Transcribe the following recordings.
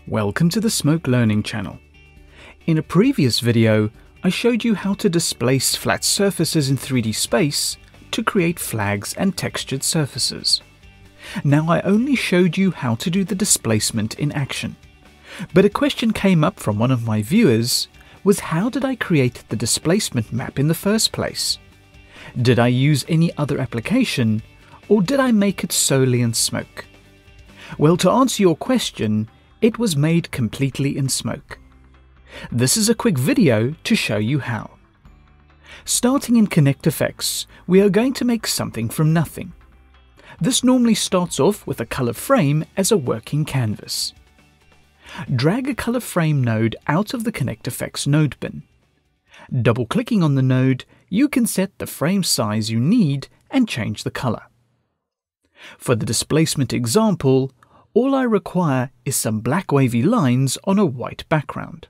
Welcome to the Smoke Learning channel. In a previous video, I showed you how to displace flat surfaces in 3D space to create flags and textured surfaces. Now I only showed you how to do the displacement in action. But a question came up from one of my viewers was, how did I create the displacement map in the first place? Did I use any other application, or did I make it solely in Smoke? Well, to answer your question, it was made completely in Smoke. This is a quick video to show you how. Starting in ConnectFX, we are going to make something from nothing. This normally starts off with a color frame as a working canvas. Drag a color frame node out of the ConnectFX node bin. Double-clicking on the node, you can set the frame size you need and change the color. For the displacement example, all I require is some black wavy lines on a white background.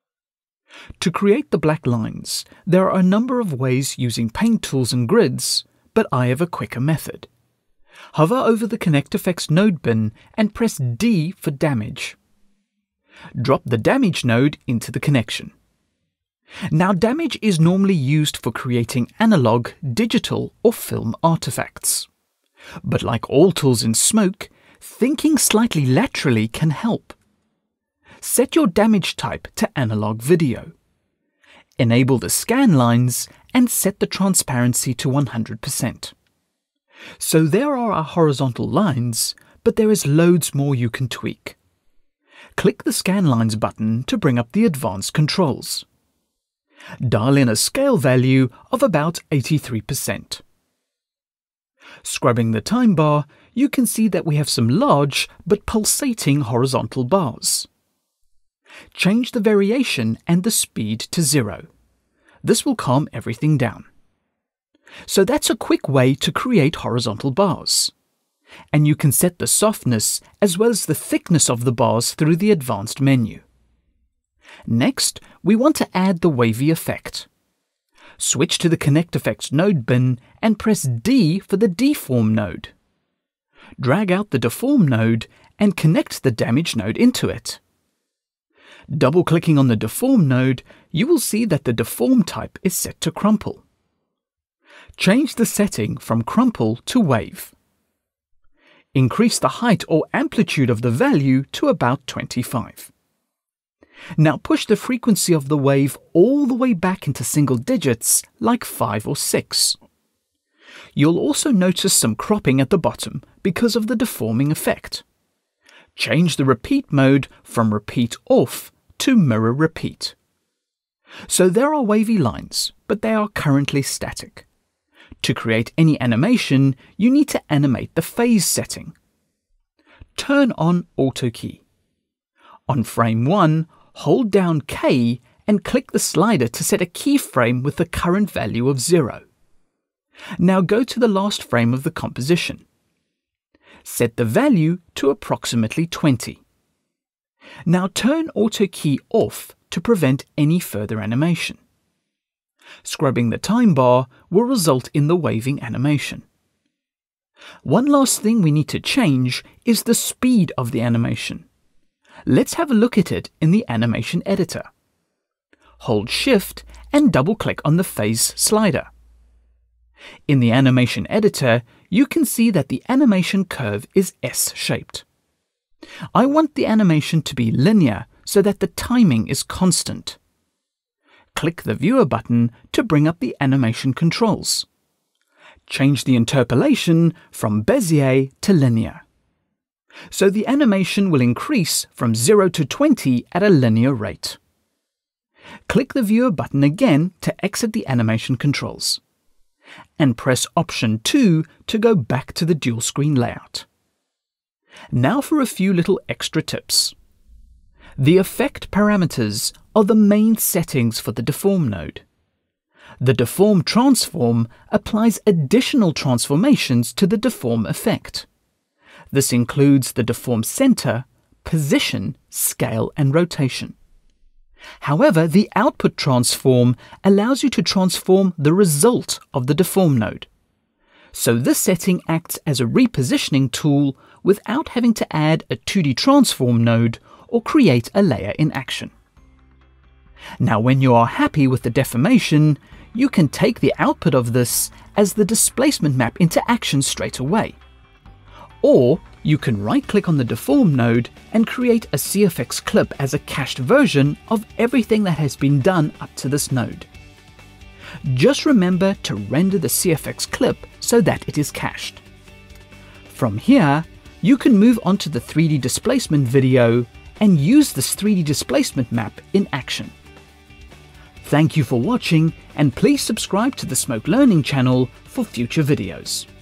To create the black lines, there are a number of ways using paint tools and grids, but I have a quicker method. Hover over the ConnectFX node bin and press D for damage. Drop the damage node into the connection. Now, damage is normally used for creating analog, digital, or film artifacts. But like all tools in Smoke, thinking slightly laterally can help. Set your damage type to analog video. Enable the scan lines and set the transparency to 100%. So there are our horizontal lines, but there is loads more you can tweak. Click the Scan Lines button to bring up the advanced controls. Dial in a scale value of about 83%. Scrubbing the time bar, you can see that we have some large but pulsating horizontal bars. Change the variation and the speed to 0. This will calm everything down. So that's a quick way to create horizontal bars. And you can set the softness as well as the thickness of the bars through the advanced menu. Next, we want to add the wavy effect. Switch to the ConnectFX node bin and press D for the Deform node. Drag out the Deform node and connect the Damage node into it. Double-clicking on the Deform node, you will see that the Deform type is set to Crumple. Change the setting from Crumple to Wave. Increase the height or amplitude of the value to about 25. Now push the frequency of the wave all the way back into single digits, like 5 or 6. You'll also notice some cropping at the bottom because of the deforming effect. Change the repeat mode from repeat off to mirror repeat. So there are wavy lines, but they are currently static. To create any animation, you need to animate the phase setting. Turn on Auto Key. On frame 1, hold down K and click the slider to set a keyframe with the current value of 0. Now go to the last frame of the composition. Set the value to approximately 20. Now turn Auto Key off to prevent any further animation. Scrubbing the time bar will result in the waving animation. One last thing we need to change is the speed of the animation. Let's have a look at it in the animation editor. Hold Shift and double-click on the phase slider. In the animation editor, you can see that the animation curve is S-shaped. I want the animation to be linear so that the timing is constant. Click the Viewer button to bring up the animation controls. Change the interpolation from Bezier to linear. So the animation will increase from 0 to 20 at a linear rate. Click the Viewer button again to exit the animation controls. And press Option 2 to go back to the dual screen layout. Now for a few little extra tips. The effect parameters are the main settings for the Deform node. The Deform transform applies additional transformations to the Deform effect. This includes the Deform center, position, scale, and rotation. However, the Output transform allows you to transform the result of the Deform node. So this setting acts as a repositioning tool without having to add a 2D transform node or create a layer in Action. Now when you are happy with the deformation, you can take the output of this as the displacement map into Action straight away. Or you can right-click on the Deform node and create a CFX clip as a cached version of everything that has been done up to this node. Just remember to render the CFX clip so that it is cached. From here, you can move on to the 3D displacement video and use this 3D displacement map in Action. Thank you for watching, and please subscribe to the Smoke Learning channel for future videos.